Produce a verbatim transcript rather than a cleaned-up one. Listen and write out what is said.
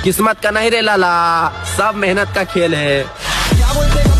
किस्मत का नहीं रे लाला, सब मेहनत का खेल है।